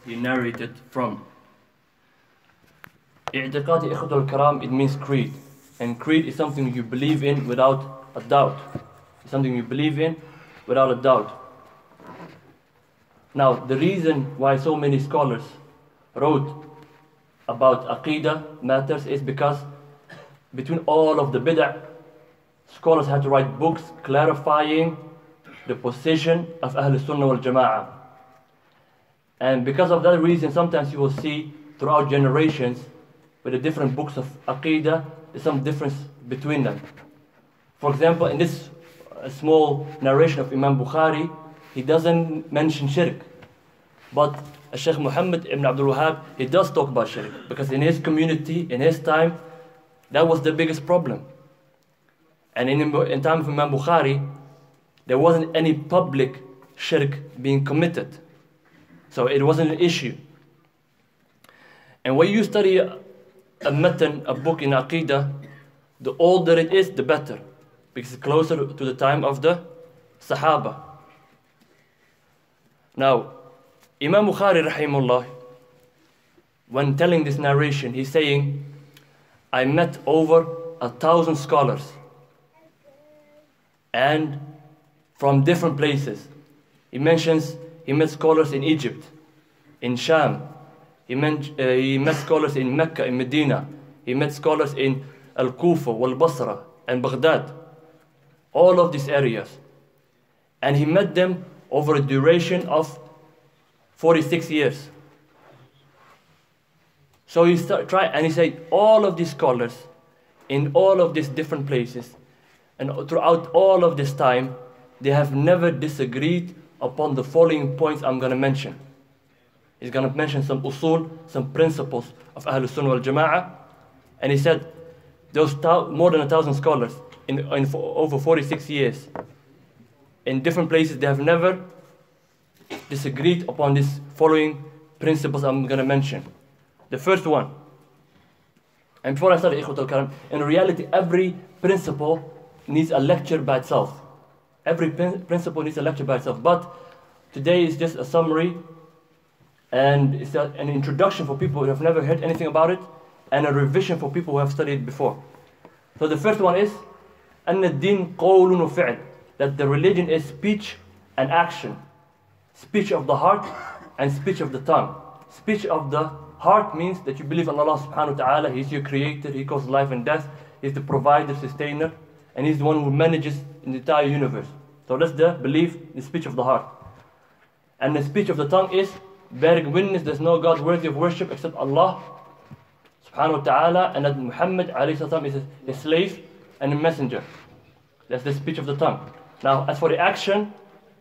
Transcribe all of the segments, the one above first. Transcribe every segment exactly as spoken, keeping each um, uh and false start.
he narrated from. اعتقاد إخوة الكرام, it means creed. And creed is something you believe in without a doubt. It's something you believe in without a doubt. Now, the reason why so many scholars wrote about Aqidah matters is because between all of the bid'ah, scholars had to write books clarifying the position of Ahl Sunnah wal Jama'ah. And because of that reason, sometimes you will see throughout generations with the different books of Aqidah, there's some difference between them. For example, in this uh, small narration of Imam Bukhari, he doesn't mention shirk. But Shaykh Muhammad ibn Abdul Wahhab, he does talk about shirk. Because in his community, in his time, that was the biggest problem. And in in time of Imam Bukhari, there wasn't any public shirk being committed. So it wasn't an issue. And when you study a, a matan, a book in Aqidah, the older it is, the better. Because it's closer to the time of the Sahaba. Now, Imam Bukhari rahimahullah, when telling this narration, he's saying, I met over a thousand scholars. And from different places. He mentions he met scholars in Egypt, in Sham. He met, uh, he met scholars in Mecca, in Medina. He met scholars in Al-Kufa, Wal-Basra, and Baghdad. All of these areas. And he met them over a duration of forty-six years. So he start, try, and he said, all of these scholars, in all of these different places, and throughout all of this time, they have never disagreed upon the following points I'm going to mention. He's going to mention some usul, some principles of Ahl Sunnah wal Jama'ah. And he said, those more than a thousand scholars in, in over forty-six years, in different places, they have never disagreed upon these following principles I'm going to mention. The first one, and before I start, Ikhwat al-Karam, in reality, every principle needs a lecture by itself. Every principle needs a lecture by itself. But today is just a summary and it's a, an introduction for people who have never heard anything about it and a revision for people who have studied before. So the first one is أن الدين قول وفعل, that the religion is speech and action. Speech of the heart and speech of the tongue. Speech of the heart means that you believe in Allah subhanahu wa ta'ala. He's your creator, He causes life and death, He's the provider, sustainer, and He's the one who manages the entire universe. So that's the belief, the speech of the heart. And the speech of the tongue is bearing witness there's no God worthy of worship except Allah subhanahu wa ta'ala, and that Muhammad alayhi salam is a slave and a messenger. That's the speech of the tongue. Now, as for the action,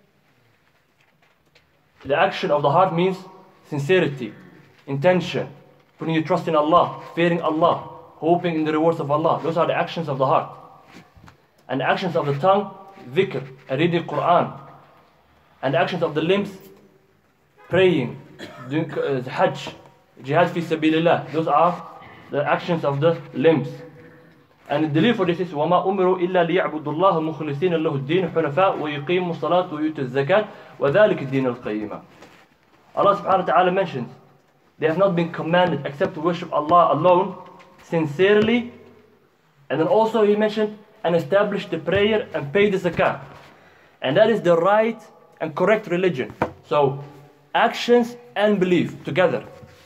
the action of the heart means sincerity, intention, putting your trust in Allah, fearing Allah, hoping in the rewards of Allah. Those are the actions of the heart. And the actions of the tongue, dhikr, reading Quran. And the actions of the limbs, praying, doing uh, hajj, jihad fi sabilillah. Those are the actions of the limbs. And the delil for this is وَمَا أُمِرُوا إِلَّا لِيَعْبُدُوا اللَّهَ مُخْلِصِينَ لَهُ الدِّينَ حُنَفَاءَ وَيُقِيمُوا الصَّلَاةَ وَيُؤْتُوا الزَّكَاةَ وَذَلِكَ الدِّينُ الْقَيِّمَ. Allah subhanahu wa ta'ala mentions, they have not been commanded except to worship Allah alone, sincerely. And then also He mentioned, and establish the prayer and pay the zakah. And that is the right and correct religion. So, actions and belief together.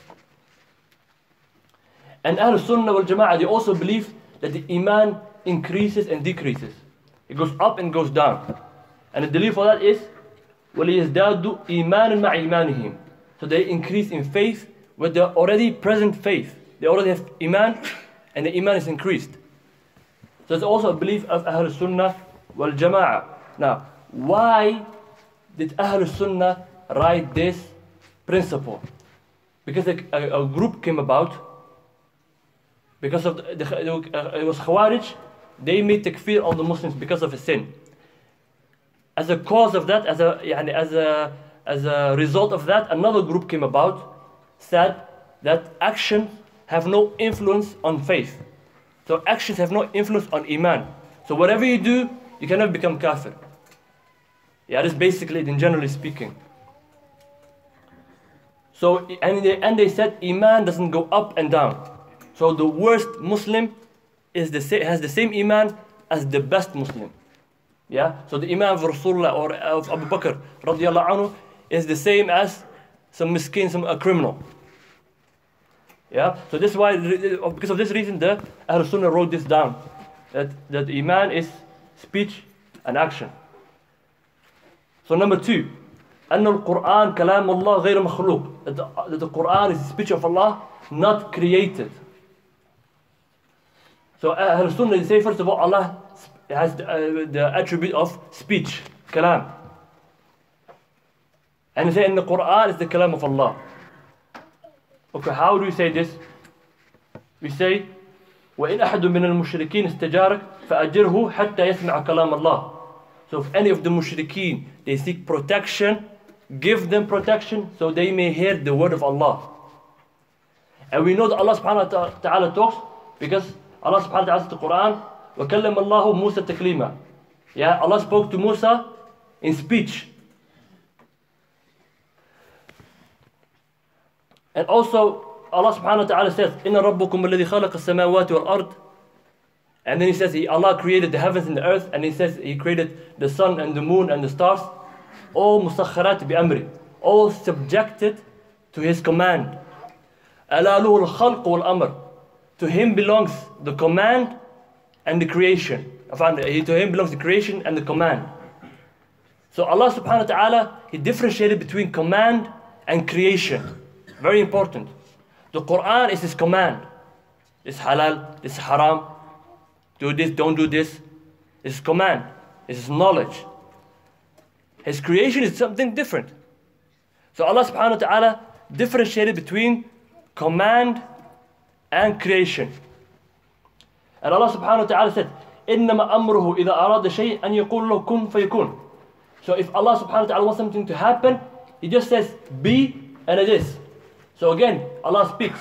And Ahl Sunnah wal Jama'ah, they also believe that the Iman increases and decreases. It goes up and goes down. And the belief for that is, وَلِيَزْدَادُوا إِيمَانًا مَعَ إِيمَانِهِمْ. So they increase in faith with their already present faith. They already have Iman, and the Iman is increased. So it's also a belief of Ahl Sunnah wal Jama'ah. Now, why did Ahl Sunnah write this principle? Because a, a, a group came about, because of the, the, uh, it was Khawarij, they made takfir on the Muslims because of a sin. As a cause of that, as a, يعني, as a, as a result of that, another group came about, said that actions have no influence on faith. So actions have no influence on Iman. So whatever you do, you cannot become kafir. Yeah, that's basically it, in generally speaking. So, and they, and they said Iman doesn't go up and down. So the worst Muslim is the sa- has the same Iman as the best Muslim. Yeah? So the Iman of Rasulullah or of Abu Bakr radiallahu anhu is the same as some miskin, some a criminal. Yeah? So this is why, because of this reason, the Ahl Sunnah wrote this down. That, that Iman is speech and action. So number two, أن القرآن كلام الله غير مخلوق. That the, that the Quran is the speech of Allah, not created. So Ahl Sunnah say first of all, Allah has the, uh, the attribute of speech, kalam. And they say in the Quran is the kalam of Allah. Okay, how do we say this? We say, وَإِنْ أَحَدٌ مِّنَ الْمُشْرِكِينَ اسْتَجَارَكَ فَأَجِرْهُ حَتَّى يَسْمَعَ كَلَامَ اللَّهِ. So if any of the mushrikeen, they seek protection, give them protection so they may hear the word of Allah. And we know that Allah subhanahu wa ta'ala talks because Allah subhanahu wa ta'ala says in the Quran, وَكَلَّمَ اللَّهُ مُوسَى تَكْلِيمًا. Yeah, Allah spoke to Musa in speech. And also, Allah subhanahu wa ta'ala says, إِنَّ رَبُّكُمُ الَّذِي خَلَقَ السَّمَاوَاتِ وَالْأَرْضِ. And then he says, he, Allah created the heavens and the earth, and he says he created the sun and the moon and the stars. All مسخرات بأمري, all subjected to his command. أَلَا لُهُ الْخَلْقُ وَالْأَمْرِ. To him belongs the command and the creation. To him belongs the creation and the command. So Allah subhanahu wa ta'ala, he differentiated between command and creation. Very important. The Quran is his command. This halal, this haram. Do this, don't do this. It's his command. It's his knowledge. His creation is something different. So Allah subhanahu wa ta'ala differentiated between command and creation. And Allah subhanahu wa ta'ala said, إِنَّمَا أَمْرُهُ إِذَا أَرَادَ شَيْءٍ أَنْ يَقُولُ لَهُ كُنْ فَيَكُونُ. So if Allah subhanahu wa ta'ala wants something to happen, he just says, be, and it is. So again, Allah speaks.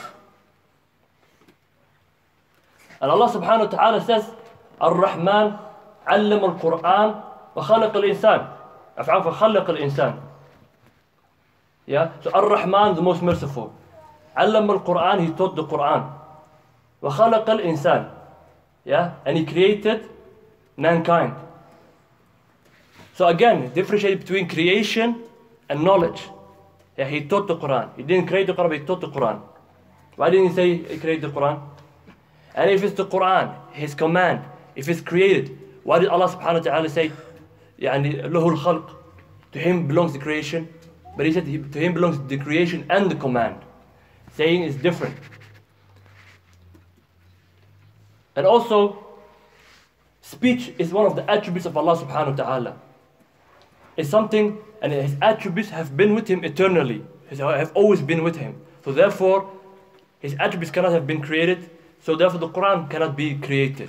And Allah subhanahu wa ta'ala says, Ar-Rahman علم القرآن وخلق الإنسان. أفعل فخلق الإنسان. Yeah, so Ar-Rahman, the most merciful. علم القرآن, he taught the Quran. وخلق الإنسان. Yeah, and he created mankind. So again, differentiate between creation and knowledge. Yeah, he taught the Quran. He didn't create the Quran, but he taught the Quran. Why didn't he say he created the Quran? And if it's the Quran, his command, if it's created, why did Allah subhanahu wa ta'ala say, يعني له الخلق, to him belongs the creation? But he said to him belongs the creation and the command. Saying is different. And also, speech is one of the attributes of Allah subhanahu wa ta'ala. It's something, and his attributes have been with him eternally. Have always been with him. So therefore, his attributes cannot have been created. So therefore, the Quran cannot be created.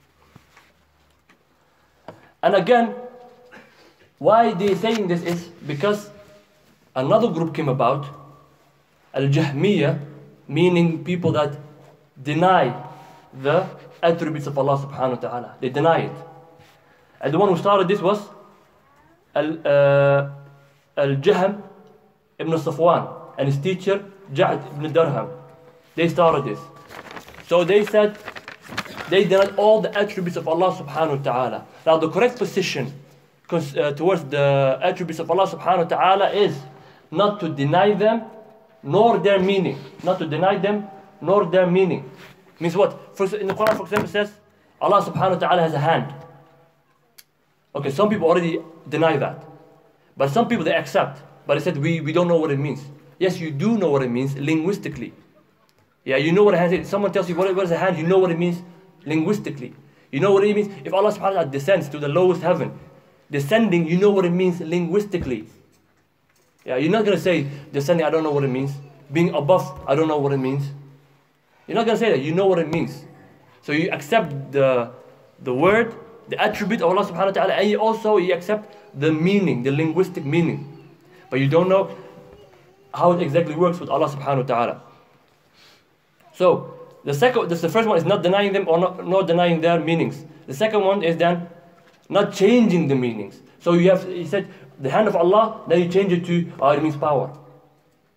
And again, why they saying this is because another group came about, Al-Jahmiyyah, meaning people that deny the attributes of Allah subhanahu wa ta'ala. They deny it. And the one who started this was Al, uh, Al-Jahm ibn Safwan and his teacher Ja'd ibn Darham. They started this. So they said, they denied all the attributes of Allah subhanahu wa ta'ala. Now the correct position uh, towards the attributes of Allah subhanahu wa ta'ala is not to deny them nor their meaning. Not to deny them nor their meaning. Means what? First, in the Quran, for example, it says Allah subhanahu wa ta'ala has a hand. Okay, some people already deny that. But some people, they accept. But they said, we, we don't know what it means. Yes, you do know what it means linguistically. Yeah, you know what a hand is. Someone tells you what, what is a hand, you know what it means linguistically. You know what it means. If Allah subhanahu wa ta'ala descends to the lowest heaven, descending, you know what it means linguistically. Yeah, you're not going to say, descending, I don't know what it means. Being above, I don't know what it means. You're not going to say that. You know what it means. So you accept the, the word, the attribute of Allah subhanahu wa ta'ala, and you also you accept the meaning, the linguistic meaning. But you don't know how it exactly works with Allah subhanahu wa ta'ala. So, the second, this, the first one is not denying them or not, not denying their meanings. The second one is then not changing the meanings. So you have, he said, the hand of Allah, then you change it to, oh, it means power.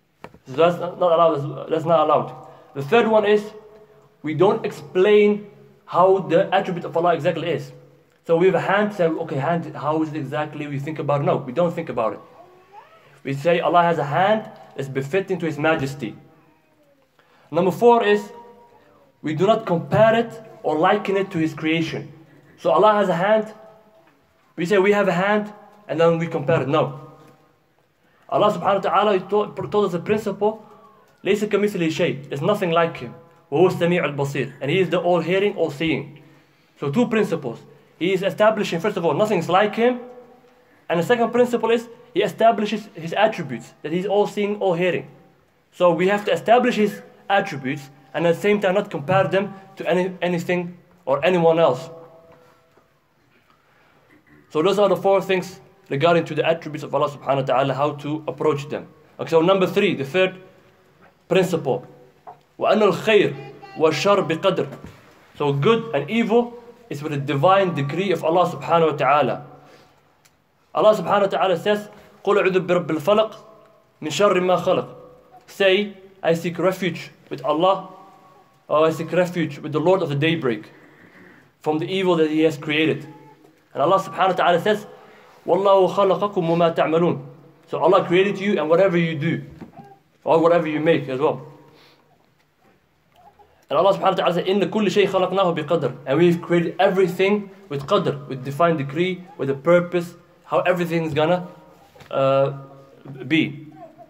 So that's not allowed. That's not allowed. The third one is we don't explain how the attribute of Allah exactly is. So we have a hand, say, okay, hand, how is it exactly? We think about it. No, we don't think about it. We say Allah has a hand that's befitting to His majesty. Number four is we do not compare it or liken it to His creation. So Allah has a hand. We say we have a hand and then we compare it. No. Allah subhanahu wa ta'ala told, told us a principle. لَيْسَ كَمِثْلِهِ شَيْءٍ. There's nothing like Him. وَهُوَ السَّمِيعُ الْبَصِيرُ. And He is the all-hearing, all-seeing. So two principles. He is establishing, first of all, nothing's like Him. And the second principle is He establishes His attributes. That He's all-seeing, all-hearing. So we have to establish His attributes and at the same time not compare them to any, anything or anyone else. So those are the four things regarding to the attributes of Allah subhanahu wa ta'ala, how to approach them. Okay, so number three, the third principle. وَأَنَّ الْخَيْرِ وَالشَّرْ بِقَدْرٍ. So good and evil is with the divine decree of Allah subhanahu wa ta'ala. Allah subhanahu wa ta'ala says, قُلْ أَعُوذُ بِرَبِّ الْفَلَقِ مِنْ شَرِّ مَا خَلَقَ. Say, I seek refuge with Allah, or I seek refuge with the Lord of the daybreak from the evil that He has created. And Allah subhanahu wa ta'ala says, وَاللَّهُ خَلَقَكُمْ وَمَا تَعْمَلُونَ. So Allah created you and whatever you do, or whatever you make as well. And Allah subhanahu wa ta'ala says, إِنَّ كُلِّ شَيْءٍ خَلَقْنَاهُ بِقَدْرٍ. And we've created everything with qadr, with defined decree, with a purpose, how everything is gonna uh, be.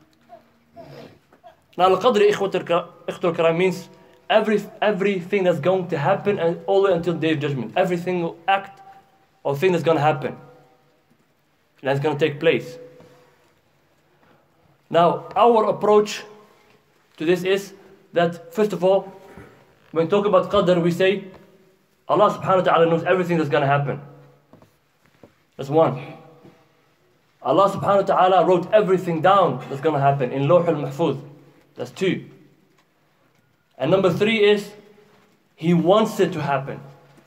Now, al-qadr, ikhwatul karam, means every, everything that's going to happen and all the way until the day of judgment. Every single act or thing that's going to happen. And that's going to take place. Now, our approach to this is that, first of all, when we talk about qadr, we say, Allah subhanahu wa ta'ala knows everything that's going to happen. That's one. Allah subhanahu wa ta'ala wrote everything down that's going to happen in Lawh al-Mahfuz. That's two. And number three is, He wants it to happen.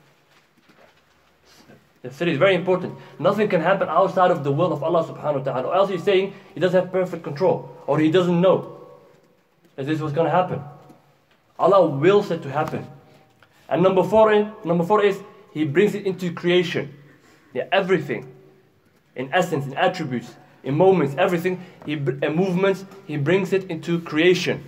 The three is very important. Nothing can happen outside of the will of Allah subhanahu wa ta'ala. Or else He's saying He doesn't have perfect control. Or He doesn't know that this was going to happen. Allah wills it to happen. And number four, in, number four is, He brings it into creation. Yeah, everything. In essence, in attributes, in moments, everything, he, in movements, He brings it into creation.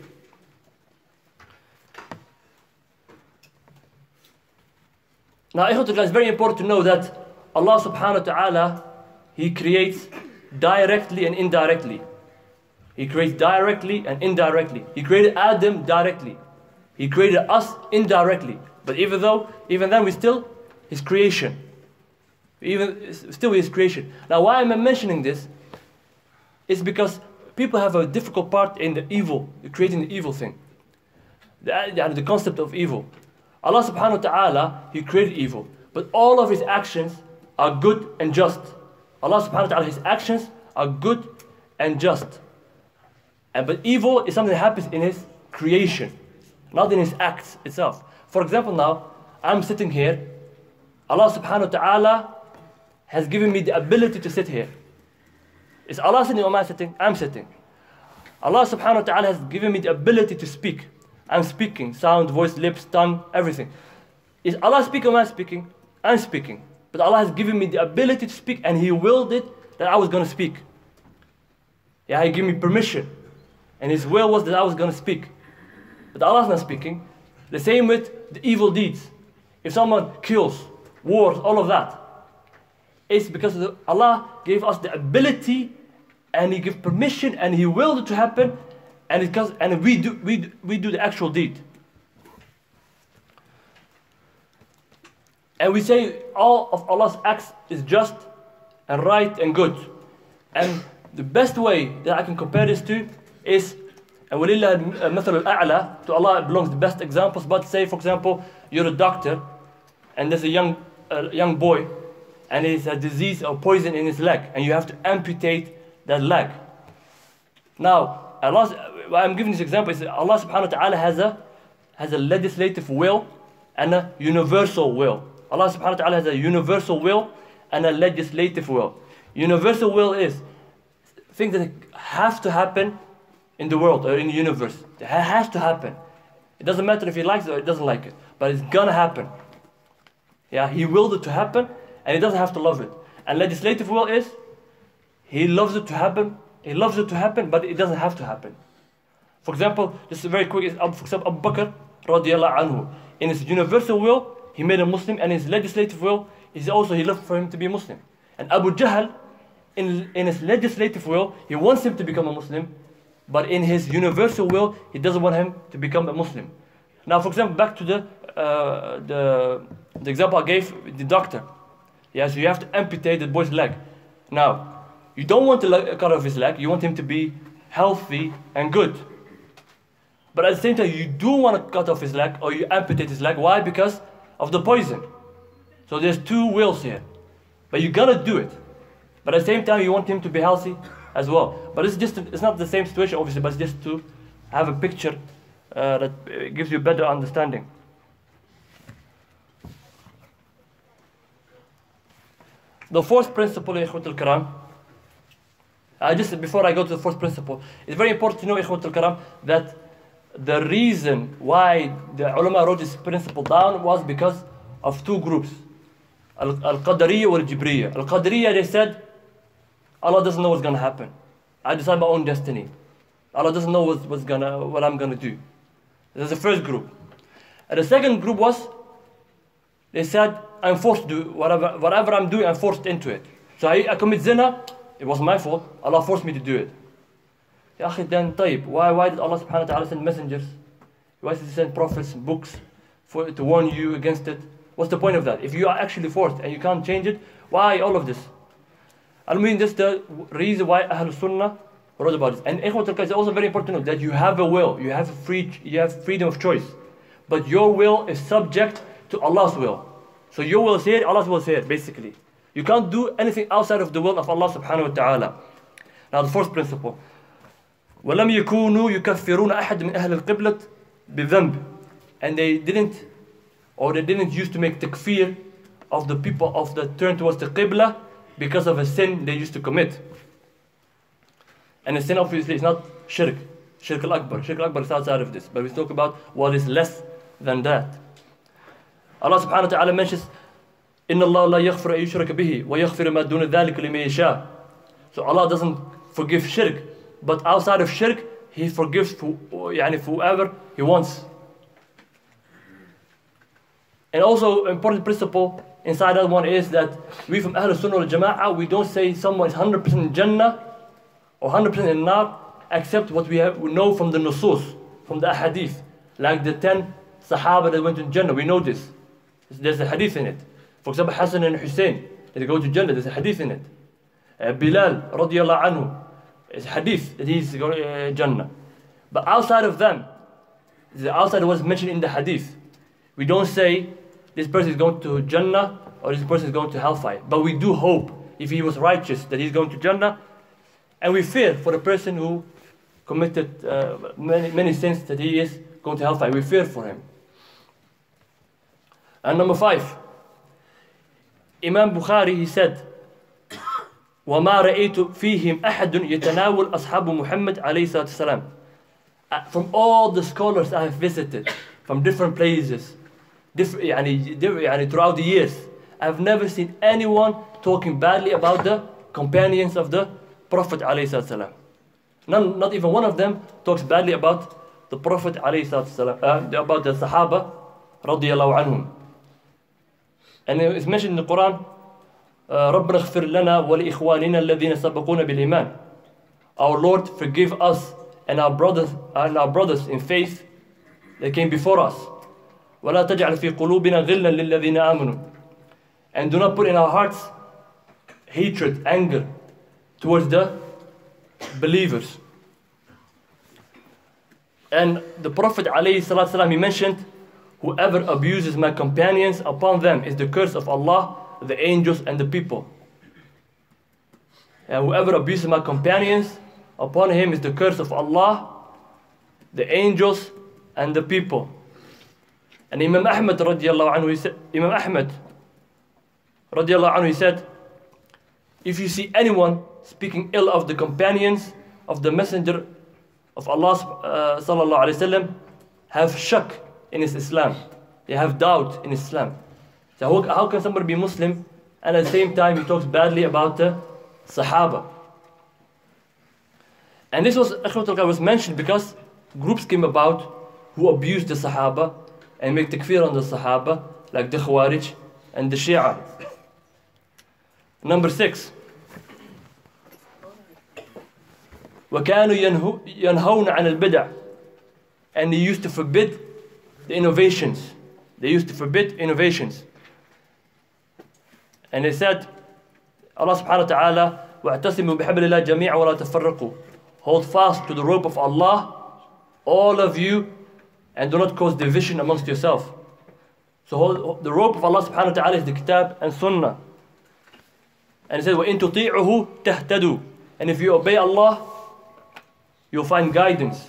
Now, it's very important to know that Allah subhanahu wa ta'ala, He creates directly and indirectly. He creates directly and indirectly. He created Adam directly. He created us indirectly. But even though, even then, we still His creation. Even still His creation. Now, why am I mentioning this? It's because people have a difficult part in the evil, creating the evil thing. The, the concept of evil. Allah subhanahu wa ta'ala, He created evil. But all of His actions are good and just. Allah subhanahu wa ta'ala, His actions are good and just. And, but evil is something that happens in His creation, not in His acts itself. For example now, I'm sitting here. Allah subhanahu wa ta'ala has given me the ability to sit here. Is Allah sitting or am I sitting? I'm sitting. Allah subhanahu wa ta'ala has given me the ability to speak. I'm speaking, sound, voice, lips, tongue, everything. Is Allah speaking or am I speaking? I'm speaking. But Allah has given me the ability to speak and He willed it that I was going to speak. Yeah, He gave me permission. And His will was that I was going to speak. But Allah's not speaking. The same with the evil deeds. If someone kills, wars, all of that, it's because the, Allah gave us the ability and He gave permission and He willed it to happen. And, it comes, and we, do, we, do, we do the actual deed. And we say all of Allah's acts is just and right and good. And the best way that I can compare this to is, and وَلِلَّهِ الْمَثَلُ الْأَعْلَى, to Allah belongs the best examples. But say, for example, you're a doctor and there's a young, a young boy and he has a disease or poison in his leg and you have to amputate that leg. Now, Allah, I'm giving this example, is that Allah subhanahu wa ta'ala has a, has a legislative will and a universal will. Allah subhanahu wa ta'ala has a universal will and a legislative will. Universal will is things that have to happen in the world or in the universe. It has to happen. It doesn't matter if he likes it or he doesn't like it, but it's gonna happen. Yeah, he willed it to happen, and he doesn't have to love it. And legislative will is, he loves it to happen, he loves it to happen, but it doesn't have to happen. For example, just a very quick, is for example, Abu Bakr radiallahu anhu. In his universal will, he made a Muslim, and his legislative will is also he loved for him to be a Muslim. And Abu Jahl, in, in his legislative will, he wants him to become a Muslim, but in his universal will, he doesn't want him to become a Muslim. Now, for example, back to the uh, the, the example I gave with the doctor. Yeah, so you have to amputate the boy's leg. Now, you don't want to cut off his leg, you want him to be healthy and good. But at the same time, you do want to cut off his leg or you amputate his leg. Why? Because of the poison. So there's two wills here. But you gotta do it. But at the same time, you want him to be healthy as well. But it's just it's not the same situation, obviously, but it's just to have a picture uh, that gives you a better understanding. The fourth principle, Ikhwat al-Karam, uh, just before I go to the fourth principle, it's very important to know, Ikhwat al-Karam, that the reason why the ulama wrote this principle down was because of two groups, Al-Qadariyya or Al-Jibriyya. Al-Qadariyya, they said, Allah doesn't know what's going to happen. I decide my own destiny. Allah doesn't know what's, what's gonna, what I'm going to do. That's the first group. And the second group was, they said, I'm forced to do whatever, whatever I'm doing, I'm forced into it. So I, I commit zina, it was my fault, Allah forced me to do it. Ya akhi, then طيب, why, why did Allah subhanahu wa ta'ala send messengers? Why did he send prophets, books, for, to warn you against it? What's the point of that? If you are actually forced and you can't change it, why all of this? I mean, that's the reason why Ahlul Sunnah wrote about this. And Ikhwat al-Karam, it's also very important to know that you have a will, you have, a free, you have freedom of choice. But your will is subject to Allah's will. So your will is here, Allah's will is here, basically. You can't do anything outside of the will of Allah subhanahu wa ta'ala. Now the fourth principle. وَلَمْ يَكُونُوا يُكَفِّرُونَ أَحَدٍ مِنْ أَهْلِ الْقِبْلَةِ بِذَنْبٍ. And they didn't, or they didn't used to make takfir of the people of the turn towards the Qibla because of a sin they used to commit. And the sin obviously is not shirk, shirk al-akbar. Shirk al-akbar is outside of this, but we talk about what is less than that. Allah subhanahu wa ta'ala mentions, إِنَّ اللَّهَ لَا يَغْفِرُ أَن يُشْرَكَ بِهِ وَيَغْفِرُ مَا دُونَ ذَلِكَ لِمَن يَشَاءُ. So Allah doesn't forgive shirk, but outside of shirk, He forgives for, يعني, for whoever He wants. And also, important principle inside that one is that we from Ahlul Sunnah wal Jama'ah, we don't say someone is one hundred percent in Jannah or one hundred percent in Nar, except what we, have, we know from the Nusus, from the Ahadith. Like the ten Sahaba that went to Jannah, we know this. There's a hadith in it. For example, Hassan and Hussein, they go to Jannah, there's a hadith in it. Uh, Bilal, radiallahu anhu, it's a hadith that he's going to uh, Jannah. But outside of them, the outside of what's mentioned in the hadith, we don't say this person is going to Jannah or this person is going to hellfire. But we do hope, if he was righteous, that he's going to Jannah. And we fear for the person who committed uh, many, many sins, that he is going to hellfire. We fear for him. And number five, Imam Bukhari, he said, وَمَا رَأَيْتُ فِيهِمْ أَحَدٌ يَتَنَاوَلْ أَصْحَابُ مُحَمَّدٍ عَلَيْهِ الصَّلَاةُ وَالسَّلَامُ. Uh, from all the scholars I have visited, from different places, different, يعني, يعني, throughout the years, I have never seen anyone talking badly about the companions of the Prophet alayhi salatu. None, not even one of them talks badly about the Prophet alayhi salatu, uh, about the Sahaba radiyallahu anhum. And it's mentioned in the Quran, رَبَّنَا اغْفِرْ لَنَا وَلِإِخْوَانِنَا الَّذِينَ سَبَقُونَ بِالْإِيمَانِ. Our Lord, forgive us and our brothers and our brothers in faith that came before us. وَلَا تَجْعَلْ فِي قُلُوبِنَا غِلًّا لِلَّذِينَ آمَنُوا. And do not put in our hearts hatred, anger towards the believers. And the Prophet ﷺ, he mentioned, whoever abuses my companions, upon them is the curse of Allah, the angels, and the people. And whoever abuses my companions, upon him is the curse of Allah, the angels, and the people. And Imam Ahmad radiallahu anhu, he said, Imam Ahmad radiallahu anhu, he said, if you see anyone speaking ill of the companions of the Messenger of Allah uh, sallallahu alaihi wasallam have shak in his Islam. They have doubt in Islam. So how, how can somebody be Muslim and at the same time he talks badly about the Sahaba? And this was, was mentioned because groups came about who abused the Sahaba and make takfir on the Sahaba, like the Khawarij and the Shia. Number six. وَكَانُوا يَنْهَوْنَ عَنَ الْبِدَعِ. And they used to forbid the innovations. They used to forbid innovations. And they said, Allah subhanahu wa ta'ala, وَاعْتَصِمُوا بِحَبْلِ اللَّهِ جَمِيعًا وَلَا تَفَرَّقُوا. Hold fast to the rope of Allah, all of you, and do not cause division amongst yourself. So hold, the rope of Allah subhanahu wa ta'ala is the kitab and sunnah. And he said, وَإِن تُطِيعُهُ تَهْتَدُوا. And if you obey Allah, you'll find guidance.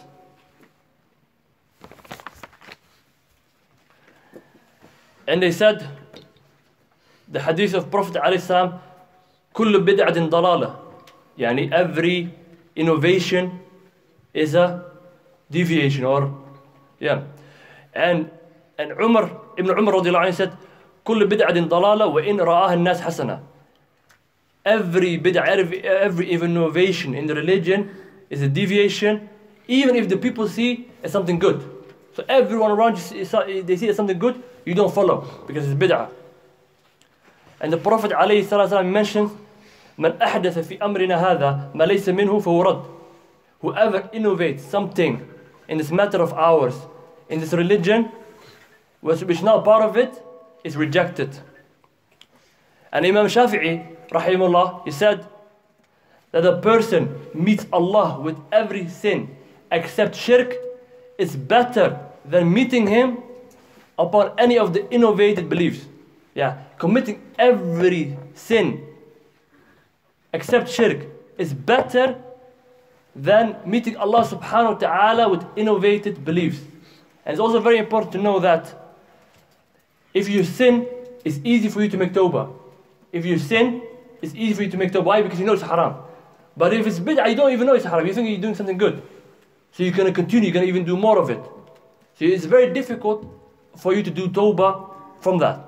And they said, the hadith of Prophet ﷺ, كُلُّ بِدْعَةٍ ضَلَالَةٍ. Yani every innovation is a deviation, or yeah. And and Umar ibn Umar radiallahu anhu said, كُلُّ بِدْعَةٍ ضَلَالَةٍ وَإِنْ رَآهَا النَّاسِ حَسَنًا. Every bid'ah, every, every innovation in the religion is a deviation, even if the people see as something good. So everyone around you, they see as something good, you don't follow, because it's bid'ah. And the Prophet ﷺ mentions, مَنْ أَحْدَثَ فِي أَمْرِنَا هَذَا مَا لَيْسَ مِنْهُ فَهُوَ رَدٌّ. Whoever innovates something in this matter of ours, in this religion, which is not part of it, is rejected. And Imam Shafi'i, rahimahullah, he said that a person meets Allah with every sin except shirk is better than meeting him upon any of the innovated beliefs. Yeah, committing every sin except shirk is better than meeting Allah subhanahu wa ta'ala with innovated beliefs. And it's also very important to know that if you sin, it's easy for you to make tawbah. If you sin, it's easy for you to make tawbah. Why? Because you know it's haram. But if it's bid'ah, you don't even know it's haram. You think you're doing something good. So you're going to continue, you're going to even do more of it. So it's very difficult for you to do tawbah from that.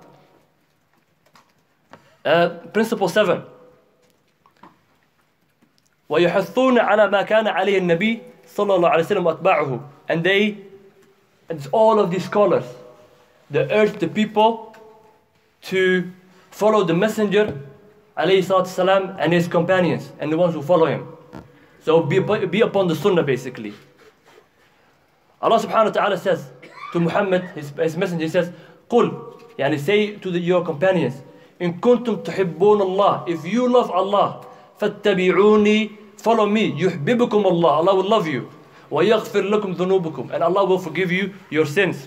Uh, principle seven. وَيُحَثُّونَ عَلَى مَا كَانَ عَلَيْهِ النَّبِي صلى الله عليه وسلم وَأَتْبَاعُهُ. And they, and all of these scholars, they urge the people to follow the messenger alayhi salatu salam and his companions and the ones who follow him. So be, be upon the sunnah basically. Allah subhanahu wa ta'ala says to Muhammad, his, his messenger, he says, قُل, yani say to the, your companions, إِن كُنْتُمْ تُحِبُّونَ اللَّهِ, if you love Allah, فَاتَّبِعُونِي, follow me, يُحْبِبُكُمُ اللَّهِ, Allah will love you, وَيَغْفِرْ لَكُمْ ذُنُوبُكُمْ, and Allah will forgive you your sins.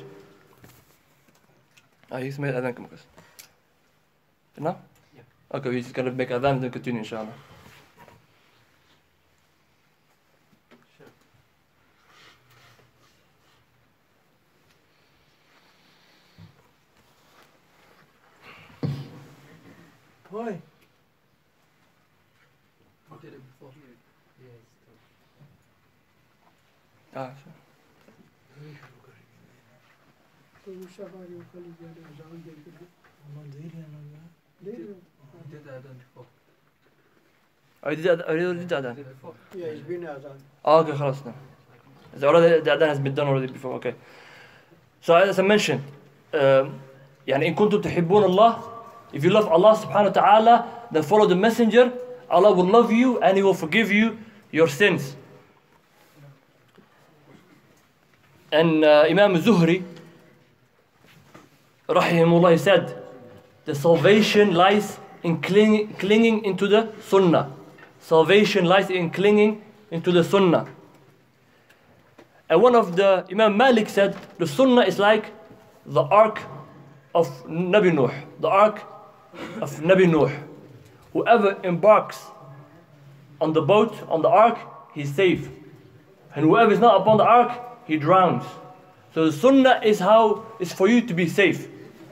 Ah, he's made adhan, come on. No? Yeah. Okay, we're just going to make adhan and then continue, inshallah. Why? I did it before. Yes. Ah, sure. I did that done before. Oh, you did that, oh, you did that I then? did it before. Yeah, it's been adhan. Oh, okay, خلاص now. The, already, the adhan has been done already before, okay. So as I mentioned, um, يعني إن كنتم تحبون الله, if you love Allah subhanahu wa ta'ala, then follow the messenger. Allah will love you and He will forgive you your sins. And uh, Imam Zuhri, rahimahullah, he said, the salvation lies in clinging, clinging into the sunnah. Salvation lies in clinging into the sunnah. And one of the, Imam Malik said, the sunnah is like the ark of Nabi Nuh, the ark of Nabi Nuh. Whoever embarks on the boat, on the ark, he's safe. And whoever is not upon the ark, he drowns. So the sunnah is how, is for you to be safe.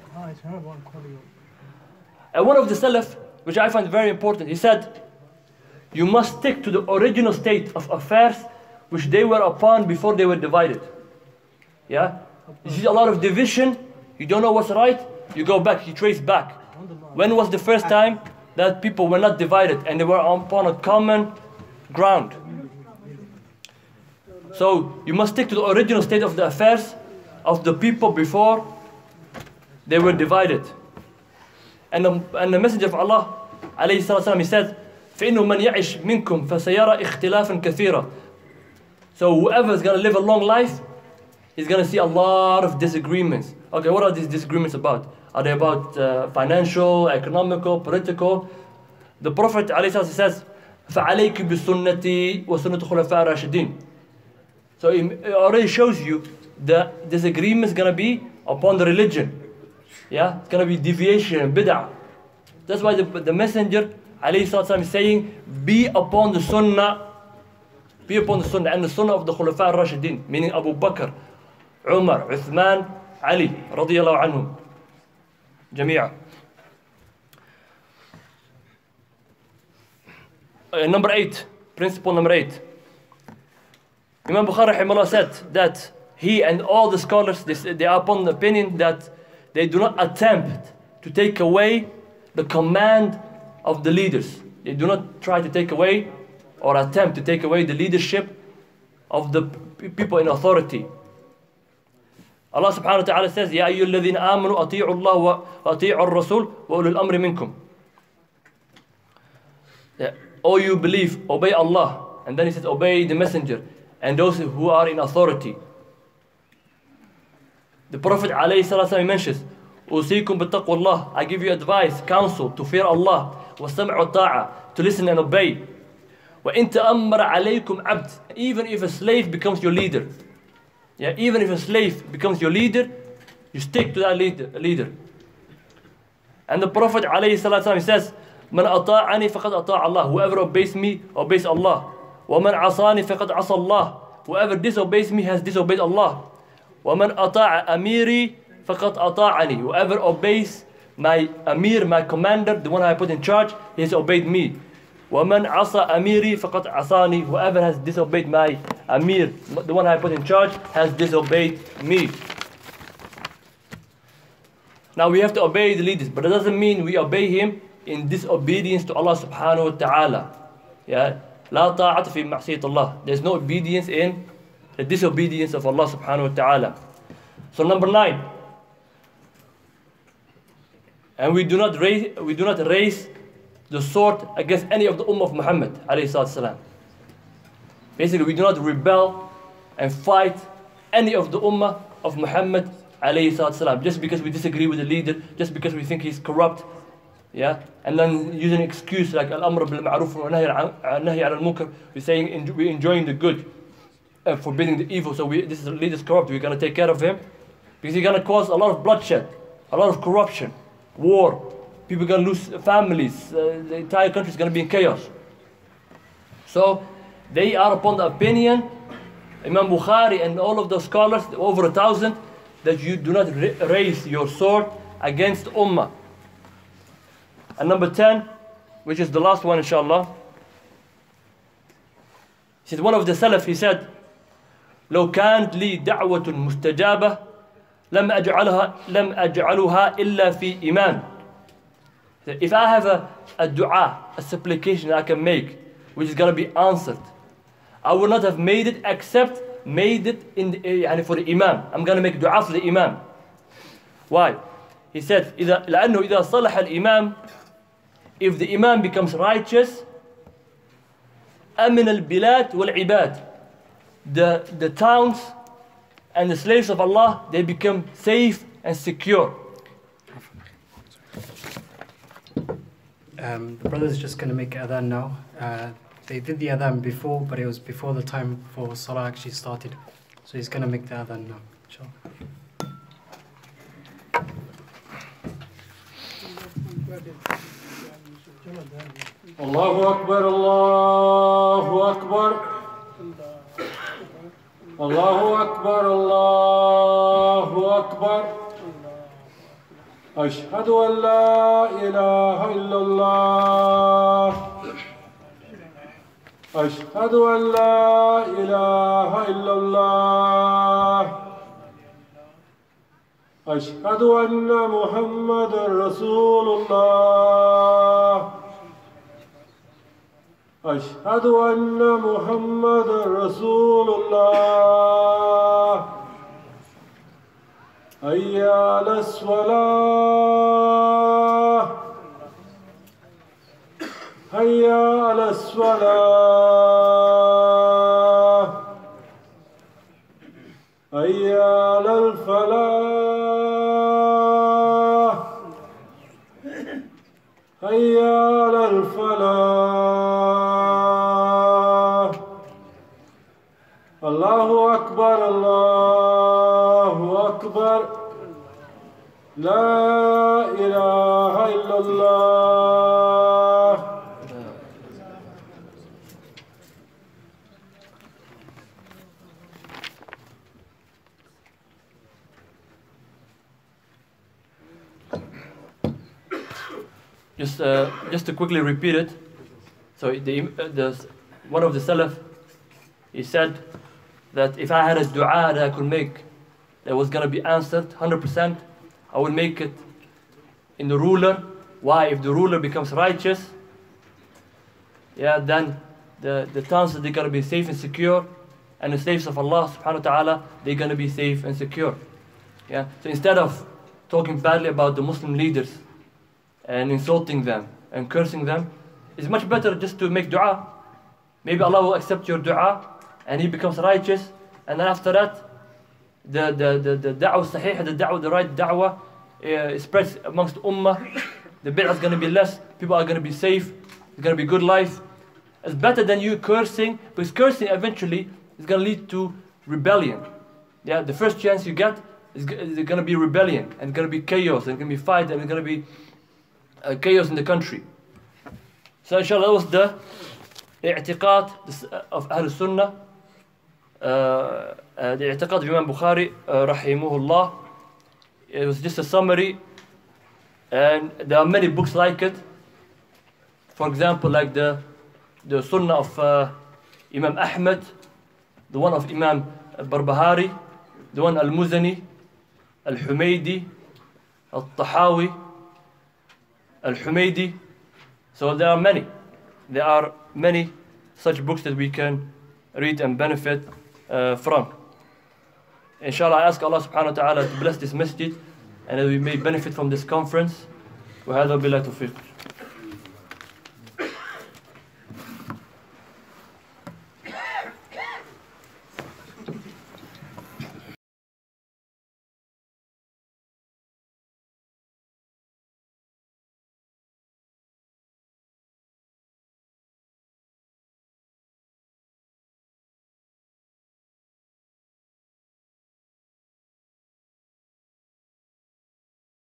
And one of the Salaf, which I find very important, he said, you must stick to the original state of affairs which they were upon before they were divided. Yeah? You see a lot of division, you don't know what's right, you go back, you trace back. When was the first time that people were not divided and they were upon a common ground? So you must stick to the original state of the affairs of the people before they were divided. And the, and the Messenger of Allah, alayhi salatu, he said, فَإِنُّ مَنْ يَعِشْ مِنْكُمْ فَسَيَرَى اِخْتِلَافًا كَثِيرًا. So whoever is going to live a long life is going to see a lot of disagreements. Okay, what are these disagreements about? Are they about uh, financial, economical, political? The Prophet alayhi salatu says, فَعَلَيْكِ بِسُنَّتِي وَسُنَّةُ خُلَفَاءِ الرَّاشِدِينَ. So it already shows you the disagreement is going to be upon the religion. Yeah, it's going to be deviation, bid'ah. That's why the, the Messenger alayhi salatu is saying, be upon the sunnah, be upon the sunnah, and the sunnah of the Khulafa al-Rashidin, meaning Abu Bakr, Umar, Uthman, Ali, radiyallahu anhum, jami'a. Uh, number eight, principle number eight. Imam Bukhari rahimahullah said that he and all the scholars, they, they are upon the opinion that they do not attempt to take away the command of the leaders. They do not try to take away or attempt to take away the leadership of the people in authority. Allah subhanahu wa ta'ala says, يَا أَيُّهَا الَّذِينَ آمَنُوا أَطِيعُوا اللَّهَ وَأَطِيعُوا الرَّسُولَ وَأُولُو الْأَمْرِ مِنْكُمْ. Yeah. Oh, you believe, obey Allah. And then he says, obey the messenger and those who are in authority. The Prophet alayhi salatu mentions, أُوصِيكُمْ بِتَقْوَى اللَّهِ, I give you advice, counsel, to fear Allah, وَالسَّمْعُ وَالطَّاعَةِ, to listen and obey. وَإِن تَأَمَّرَ عَلَيْكُمْ عَبْدٌ, even if a slave becomes your leader. Yeah, even if a slave becomes your leader, you stick to that leader. leader. And the Prophet alayhi salatu says, مَنْ أَطَاعَنِي فَقَدْ أَطَاعَ اللَّهِ, whoever obeys me, obeys Allah. وَمَنْ عَصَانِي فَقَدْ عَصَى اللَّهِ, whoever disobeys me has disobeyed Allah. وَمَنْ أَطَاعَ أَمِيرِي فَقَدْ أَطَاعَنِي, whoever obeys my Amir, my commander, the one I put in charge, he has obeyed me. وَمَنْ عَصَى أَمِيرِي فَقَدْ عَصَانِي, whoever has disobeyed my Amir, the one I put in charge, has disobeyed me. Now we have to obey the leaders, but it doesn't mean we obey him in disobedience to Allah subhanahu wa ta'ala. Yeah, لا طاعة في معصية الله. There's no obedience in the disobedience of Allah subhanahu wa ta'ala. So number nine, and we do not raise we do not raise the sword against any of the ummah of Muhammad alayhi salatu. Basically, we do not rebel and fight any of the ummah of Muhammad alayhi salatu, just because we disagree with the leader, just because we think he's corrupt. Yeah, and then using an excuse like al-amr bil ma'ruf wa nahy al-munkar, we're saying we're enjoying the good and forbidding the evil. So we, this is the leader's corrupt. We're gonna take care of him because he's gonna cause a lot of bloodshed, a lot of corruption, war. People are gonna lose families. Uh, the entire country is gonna be in chaos. So they are upon the opinion, Imam Bukhari and all of the scholars, over a thousand, that you do not raise your sword against ummah. And number ten, which is the last one inshallah, he said, one of the Salaf, he said, لو كانت لي دعوة مستجابة لم أجعلها لم أجعلها إلا في إيمان. If I have a, a dua, a supplication I can make, which is going to be answered, I would not have made it except made it in the, for the imam. I'm going to make dua for the imam. Why? He said, إذا لأنه إذا صلح الإمام, if the imam becomes righteous, أمن البلاد والعباد, the the towns and the slaves of Allah, they become safe and secure. Um, the brother's just going to make adhan now. Uh, they did the adhan before, but it was before the time for salah actually started. So he's going to make the adhan now, inshallah. Allahu Akbar, Allahu Akbar. Allahu Akbar, Allahu Akbar. أشهد أن لا إله إلا الله أشهد أن لا إله إلا الله أشهد أن محمد رسول الله أشهد أن محمد رسول الله حي على الصلاة حي على الصلاة حي على الفلاح حي على الفلاح الله أكبر الله أكبر لا إله إلا الله. Just, uh, just to quickly repeat it. So the, uh, the, one of the Salaf, he said that if I had a dua that I could make that was going to be answered one hundred percent, I would make it in the ruler. Why? If the ruler becomes righteous, yeah, then the, the towns that they're going to be safe and secure, and the slaves of Allah subhanahu wa ta'ala, they're going to be safe and secure. Yeah. So instead of talking badly about the Muslim leaders and insulting them and cursing them, it's much better just to make dua. Maybe Allah will accept your dua and he becomes righteous, and then after that the the the, the da'wah sahih, the da'wah, the right da'wah uh, spreads amongst ummah. The bid'ah is going to be less, people are going to be safe, it's going to be good life. It's better than you cursing, because cursing eventually is going to lead to rebellion. Yeah, the first chance you get is, is going to be rebellion, and it's going to be chaos, and it's going to be fight, and it's going to be uh, chaos in the country. So inshallah, that was the i'tiqad of Ahl Sunnah, uh, uh, the i'tiqad of Imam Bukhari, uh, rahimahullah. It was just a summary, and there are many books like it. For example, like the the Sunnah of uh, Imam Ahmad, the one of Imam Barbahari, the one Al-Muzani, Al-Humaydi, Al-Tahawi, Al-Humaydi. So there are many. There are many such books that we can read and benefit uh, from. Inshallah, I ask Allah subhanahu wa ta'ala to bless this masjid and that we may benefit from this conference. وهذا بالله توفيق.